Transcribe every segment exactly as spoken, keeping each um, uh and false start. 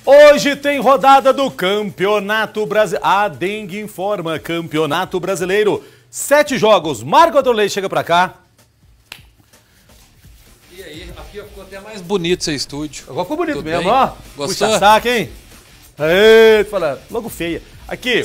Hoje tem rodada do Campeonato Brasileiro. A Dengue informa, Campeonato Brasileiro. Sete jogos. Marco Adorley chega pra cá. E aí, aqui ficou até mais bonito esse estúdio. Agora ficou bonito Tudo mesmo, bem? ó. Gostou? Puxa saco, hein? Eita, fala, logo feia. Aqui.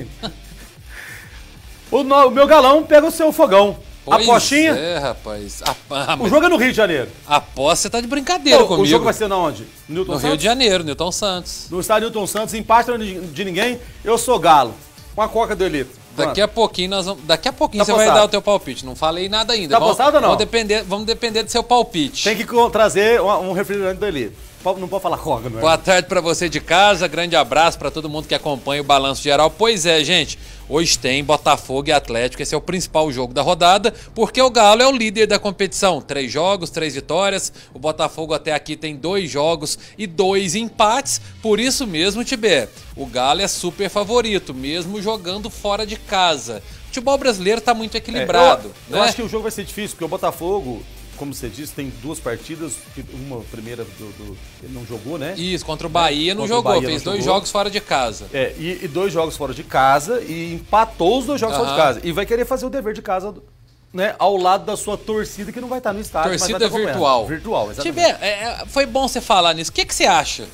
o, no, o meu galão pega o seu fogão. Pois Apostinha? É, rapaz. A, a, o jogo é no Rio de Janeiro. Aposta, você tá de brincadeira Pô, comigo. O jogo vai ser na onde? Newton no Santos? Rio de Janeiro, Newton Santos. No estádio Newton Santos, empate de ninguém. Eu sou galo. Com a coca do Elito. Daqui a pouquinho nós vamos, daqui a pouquinho tá você postado. vai dar o teu palpite. Não falei nada ainda. Tá vamos, postado ou não? Vamos depender, vamos depender do seu palpite. Tem que trazer um, um refrigerante do Elito. Não pode falar coca, não é? Boa tarde pra você de casa, grande abraço pra todo mundo que acompanha o Balanço Geral. Pois é, gente, hoje tem Botafogo e Atlético, esse é o principal jogo da rodada, porque o Galo é o líder da competição. Três jogos, três vitórias, o Botafogo até aqui tem dois jogos e dois empates, por isso mesmo, Tibé, o Galo é super favorito, mesmo jogando fora de casa. O futebol brasileiro tá muito equilibrado. É, eu, né? eu acho que o jogo vai ser difícil, porque o Botafogo, como você disse, tem duas partidas, uma primeira do, do ele não jogou, né? Isso, contra o Bahia é, não contra jogou, Bahia fez não dois jogou. jogos fora de casa. É, e, e dois jogos fora de casa e empatou os dois jogos Aham. fora de casa. E vai querer fazer o dever de casa, né, ao lado da sua torcida, que não vai estar no estádio, Torcida mas vai estar virtual. Virtual, exatamente. Tibé, é, foi bom você falar nisso. O que, que você acha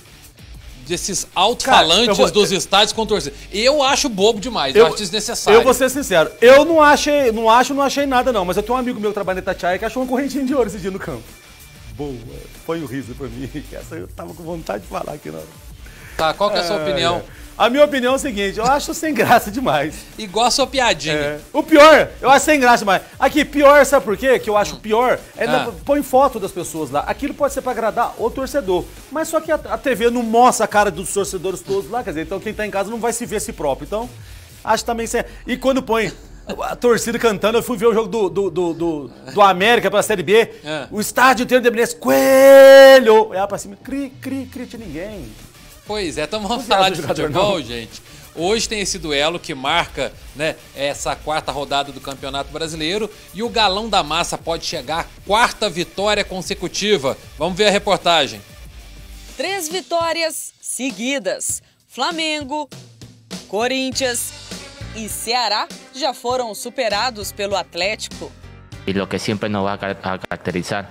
desses alto-falantes vou, dos estádios com torcida? Eu acho bobo demais, eu, eu acho desnecessário. Eu vou ser sincero, eu não achei, não acho, não achei nada não, mas eu tenho um amigo meu que trabalha na Itatiaia que achou uma correntinha de ouro esse dia no campo. Boa, põe o riso pra mim, que essa eu tava com vontade de falar aqui na hora. Tá, qual que é a sua é, opinião? É. A minha opinião é o seguinte, eu acho sem graça demais. Igual a sua piadinha. É. O pior, eu acho sem graça demais. Aqui, pior, sabe por quê? Que eu acho pior, é Ah. na, põe foto das pessoas lá. Aquilo pode ser pra agradar o torcedor, mas só que a, a T V não mostra a cara dos torcedores todos lá, quer dizer, então quem tá em casa não vai se ver a si próprio. Então, acho também sem... E quando põe a torcida cantando, eu fui ver o jogo do, do, do, do, do América pela Série B, É. o estádio inteiro de Belenenses, Coelho! Olhava pra cima, cri, cri, cri, tinha ninguém. Pois é, então vamos Não falar acha de jogador, futebol, não? gente. Hoje tem esse duelo que marca, né, essa quarta rodada do Campeonato Brasileiro e o Galão da Massa pode chegar à quarta vitória consecutiva. Vamos ver a reportagem. Três vitórias seguidas. Flamengo, Corinthians e Ceará já foram superados pelo Atlético. Y lo que siempre nos va a caracterizar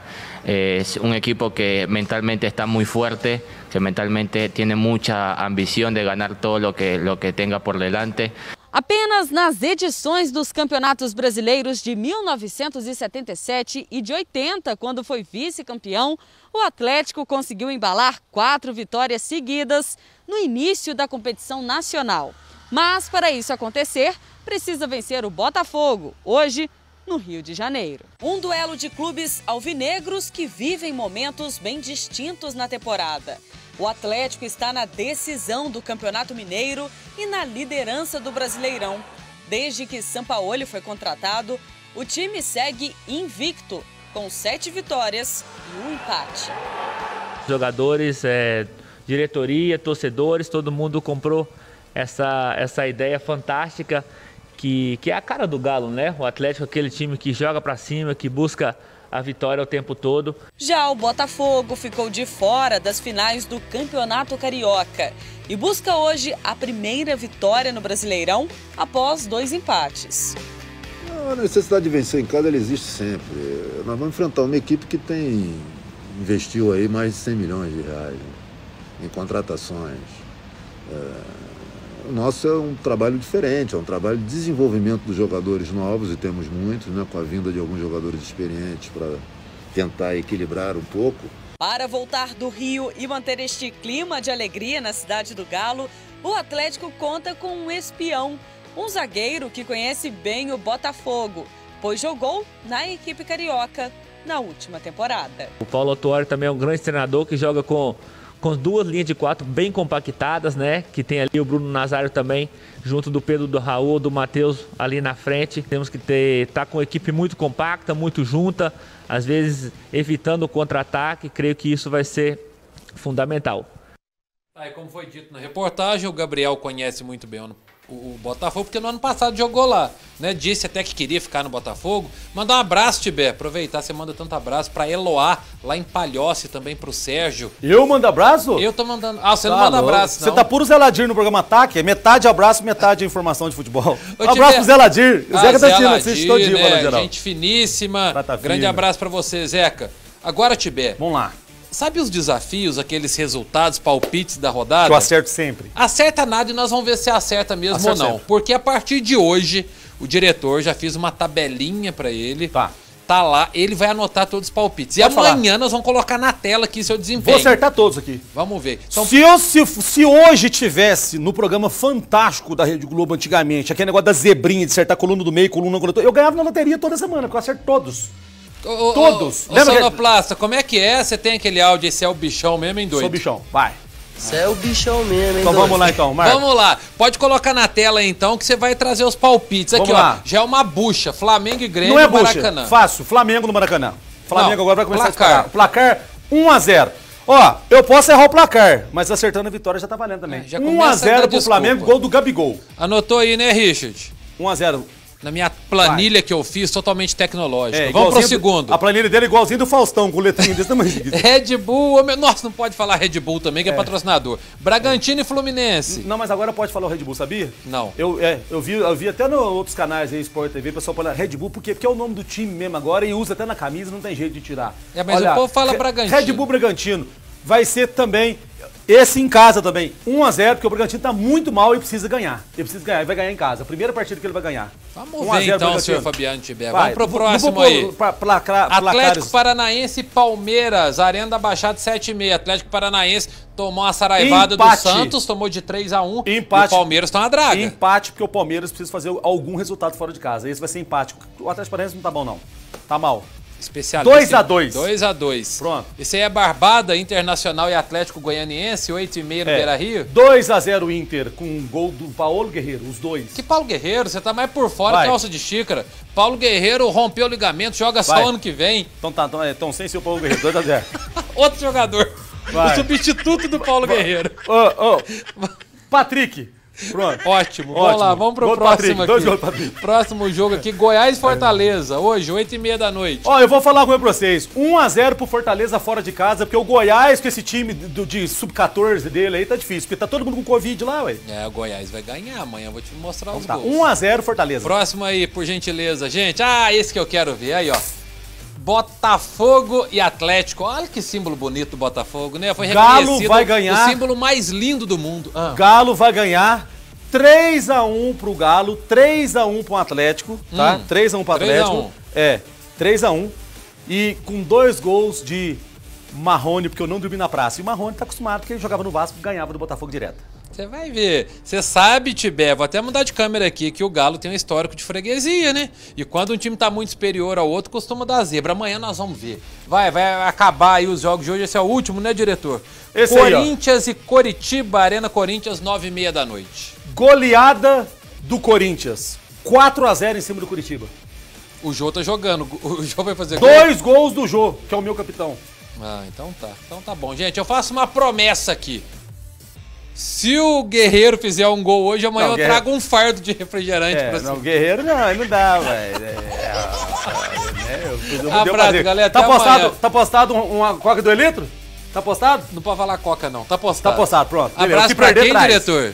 es un equipo que mentalmente está muy fuerte, que mentalmente tiene mucha ambición de ganar todo lo que, lo que tenga por delante. Apenas nas edições dos campeonatos brasileiros de mil novecentos e setenta e sete e de oitenta, quando foi vice-campeão, o Atlético conseguiu embalar quatro vitórias seguidas no início da competição nacional. Mas para isso acontecer, precisa vencer o Botafogo, hoje no Rio de Janeiro. Um duelo de clubes alvinegros que vivem momentos bem distintos na temporada. O Atlético está na decisão do Campeonato Mineiro e na liderança do Brasileirão. Desde que Sampaoli foi contratado, o time segue invicto, com sete vitórias e um empate. Jogadores, é, diretoria, torcedores, todo mundo comprou essa, essa ideia fantástica que, que é a cara do Galo, né? O Atlético é aquele time que joga pra cima, que busca a vitória o tempo todo. Já o Botafogo ficou de fora das finais do Campeonato Carioca e busca hoje a primeira vitória no Brasileirão após dois empates. A necessidade de vencer em casa ela existe sempre. Nós vamos enfrentar uma equipe que tem investiu aí mais de cem milhões de reais em contratações. É... O nosso é um trabalho diferente, é um trabalho de desenvolvimento dos jogadores novos, e temos muitos, né, com a vinda de alguns jogadores experientes para tentar equilibrar um pouco. Para voltar do Rio e manter este clima de alegria na cidade do Galo, o Atlético conta com um espião, um zagueiro que conhece bem o Botafogo, pois jogou na equipe carioca na última temporada. O Paulo Autuori também é um grande treinador que joga com com duas linhas de quatro bem compactadas, né? Que tem ali o Bruno Nazário também, junto do Pedro, do Raul, do Matheus ali na frente. Temos que ter, tá com uma equipe muito compacta, muito junta, às vezes evitando o contra-ataque. Creio que isso vai ser fundamental. Aí, como foi dito na reportagem, o Gabriel conhece muito bem o Botafogo, porque no ano passado jogou lá, né? Disse até que queria ficar no Botafogo. Mandar um abraço, Tibé. Aproveitar, você manda tanto abraço pra Eloá, lá em Palhoce, também pro Sérgio. Eu mando abraço? Eu tô mandando. Ah, você Tá não manda louco. abraço, não. Você tá puro Zeladir no programa Ataque? É metade abraço, metade informação de futebol. Ô, Um abraço Tibé. pro Zeladir. O Ah, Zeca tá Zé assistindo, assiste todo Aladir, dia, né? fala geral. Gente finíssima. Prata Grande fina. abraço pra você, Zeca. Agora, Tibé, Vamos lá. sabe os desafios, aqueles resultados, palpites da rodada? Que eu acerto sempre. Acerta nada e nós vamos ver se acerta mesmo Acerta ou não. sempre. Porque a partir de hoje, o diretor já fez uma tabelinha pra ele. Tá. Tá lá, ele vai anotar todos os palpites. Pode e falar. amanhã nós vamos colocar na tela aqui seu Vou desempenho. acertar todos aqui. Vamos ver. Então, Se, eu, se, se hoje tivesse no programa fantástico da Rede Globo antigamente, aquele negócio da zebrinha de acertar coluna do meio, coluna coluna, eu ganhava na loteria toda semana, porque eu acerto todos. ô, ô, todos. Ô, ô, Lembra que- Sonoplasta, como é que é? Você tem aquele áudio, esse é o bichão mesmo, hein, doido? Sou bichão, vai. Você é o bichão mesmo, hein, Então doido? vamos lá então, Marcos. Vamos lá. Pode colocar na tela aí, então, que você vai trazer os palpites. Aqui, Vamos ó. lá. Já é uma bucha. Flamengo e Grêmio Não é no bucha, Maracanã. fácil, Flamengo no Maracanã. Flamengo Não, agora vai começar placar. a disparar. Placar um a zero. Ó, eu posso errar o placar, mas acertando a vitória já tá valendo também. É, já um começa a a zero dar pro desculpa. Flamengo, gol do Gabigol. Anotou aí, né, Richard? um a zero. Na minha planilha que eu fiz, totalmente tecnológica. É, Vamos pro igualzinho do- segundo. A planilha dele é igualzinho do Faustão, com letrinha desse tamanho. Red Bull, ô, meu- nossa, não pode falar Red Bull também, que é, patrocinador. Bragantino e Fluminense. Não, mas agora pode falar o Red Bull, sabia? Não. Eu, é, eu, vi, eu vi até nos outros canais aí, Sport T V, o pessoal fala Red Bull, porque, porque é o nome do time mesmo agora e usa até na camisa, não tem jeito de tirar. É, mas o povo fala Re- Bragantino. Red Bull Bragantino vai ser também, esse em casa também, um a zero, porque o Bragantino tá muito mal e precisa ganhar. Ele precisa ganhar, ele vai ganhar em casa. A primeira partida que ele vai ganhar. Vamos um a ver zero então, Bragantino. senhor Fabiano Tiber. Vai, Vamos pro não vou- próximo não vou pôr aí. pra- placar- Atlético placares. Paranaense e Palmeiras, Arena da Baixada sete e meia. Atlético Paranaense tomou uma saraivada do Empate. Santos, tomou de três a um. Empate. E o Palmeiras tá uma draga. Empate, porque o Palmeiras precisa fazer algum resultado fora de casa. Esse vai ser empate. O Atlético Paranaense não tá bom, não. Tá mal. Especialista. dois a dois. dois a dois. Pronto. Esse aí é Barbada, Internacional e Atlético Goianiense, oito e meia no É, Beira-Rio. dois a zero Inter, com um gol do Paulo Guerreiro, os dois. Que Paulo Guerreiro, você tá mais por fora Vai. que alça de xícara. Paulo Guerreiro rompeu o ligamento, joga só Vai. ano que vem. Então tá, então, é, então sem ser o Paulo Guerreiro, dois a zero. Outro jogador. Vai. O substituto do Paulo Guerreiro. Ô, ô, Patrick. Pronto. Ótimo. Ótimo. Vamos lá, vamos pro Gol do próximo Patrick, dois aqui. gols do Patrick. Próximo jogo aqui, Goiás e Fortaleza. Hoje, oito e meia da noite. Ó, eu vou falar uma coisa pra vocês. um a zero pro Fortaleza fora de casa, porque o Goiás, com esse time do, de sub quatorze dele aí, tá difícil. Porque tá todo mundo com Covid lá, ué. É, o Goiás vai ganhar amanhã, eu vou te mostrar os Tá, gols. um a zero Fortaleza. Próximo aí, por gentileza, gente. Ah, esse que eu quero ver. Aí, ó. Botafogo e Atlético. Olha que símbolo bonito do Botafogo, né? Foi Galo reconhecido vai ganhar. o símbolo mais lindo do mundo. Ah. Galo vai ganhar três a um pro Galo, três a um pro Atlético, tá? Hum, três a um pro três a Atlético. um. É, três a um. E com dois gols de Marrone, porque eu não dormi na praça. E o Marrone tá acostumado, porque ele jogava no Vasco e ganhava do Botafogo direto. Você vai ver. Você sabe, Tibé, vou até mudar de câmera aqui, que o Galo tem um histórico de freguesia, né? E quando um time tá muito superior ao outro, costuma dar zebra. Amanhã nós vamos ver. Vai, vai acabar aí os jogos de hoje. Esse é o último, né, diretor? Esse aí, ó. Corinthians e Coritiba, Arena Corinthians, nove e meia da noite. Goleada do Corinthians. quatro a zero em cima do Curitiba. O Jô tá jogando. O Jô vai fazer gol? Dois gols do Jô, que é o meu capitão. Ah, então tá. Então tá bom. Gente, eu faço uma promessa aqui. Se o Guerreiro fizer um gol hoje, amanhã Não, eu Guerreiro- trago um fardo de refrigerante É, pra você. não, Guerreiro não, aí não dá, velho. É, é, eu, eu, eu Abraço, galera, Tá até postado, amanhã. tá postado um- uma coca do litro? Tá postado? Não pode falar coca, não. Tá Tá postado. postado, pronto. Beleza, Abraço se pra perder, quem, traz. diretor?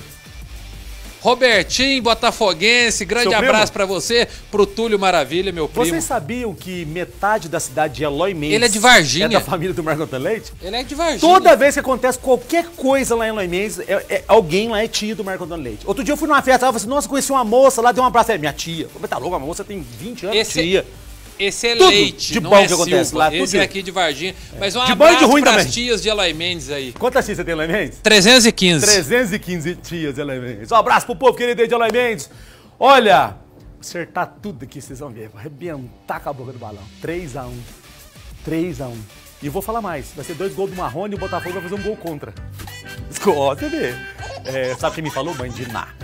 Robertinho, botafoguense, grande Seu abraço primo? pra você, pro Túlio Maravilha, meu primo. Vocês sabiam que metade da cidade de Eloy Mendes Ele é de Varginha. é da família do Marco Antônio Leite? Ele é de Varginha. Toda vez que acontece qualquer coisa lá em Eloy Mendes, é, é- alguém lá é tia do Marco Antônio Leite. Outro dia eu fui numa festa, ela falou assim, nossa, conheci uma moça lá, deu um abraço. É, minha tia. Como tá louco, a moça tem vinte anos, Esse- tia. Esse é Tudo Leite, de não bom é que acontece Silva. lá, tudo Esse de- é aqui de Varginha. Mas um De bom e de abraço ruim pras também. tias de Eloy Mendes aí. Quantas tias você tem em Eloy Mendes? trezentos e quinze. trezentas e quinze tias de Eloy Mendes. Um abraço pro povo querido aí de Eloy Mendes. Olha, acertar tudo aqui, vocês vão ver. Vou arrebentar com a boca do balão. três a um. três a um. E vou falar mais. Vai ser dois gols do Marrone e o Botafogo vai fazer um gol contra. Ó, você vê. É, sabe quem me falou? Bandiná.